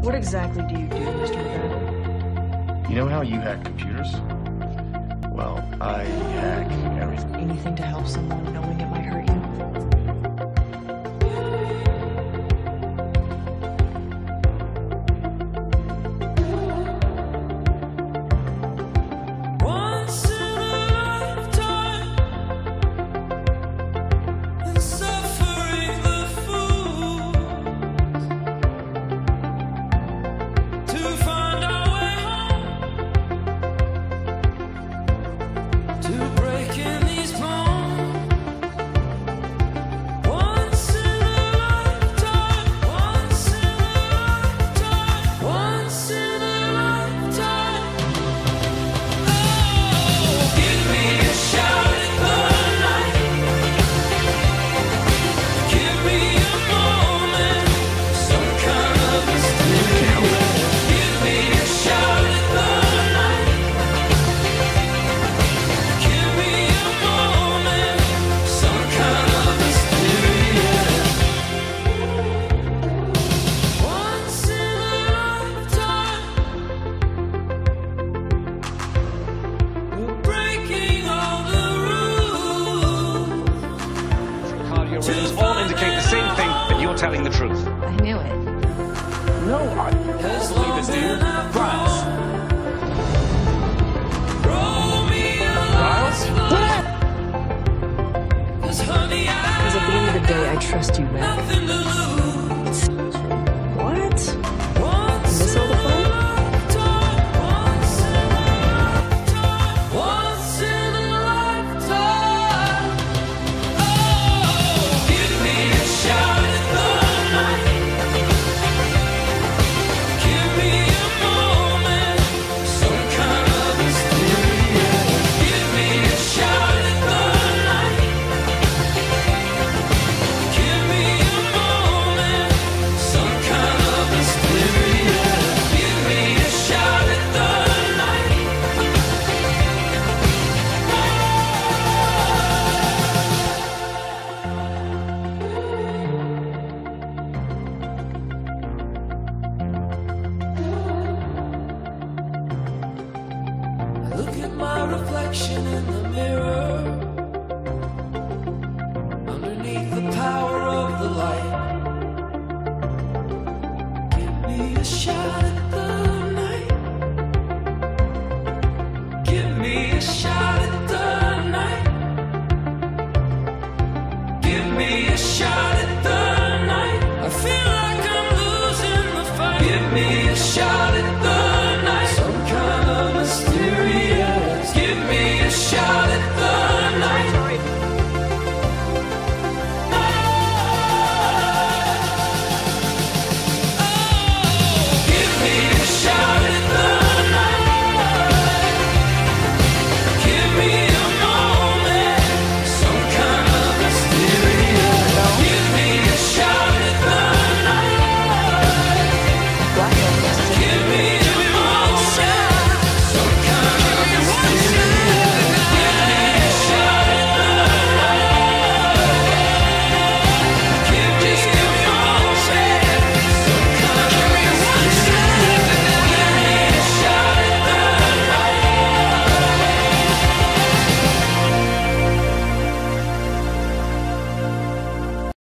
What exactly do you do, Mr. McGregor? You know how you hack computers? Well, I hack everything. Anything to help someone knowing it might hurt you? All indicate the same thing, but you're telling the truth. I knew it. No, I don't believe this, dude. Miles. Because at the end of the day, I trust you, Mac. What? Miss all the fun? Look at my reflection in the mirror. Underneath the power of the light, give me a shot.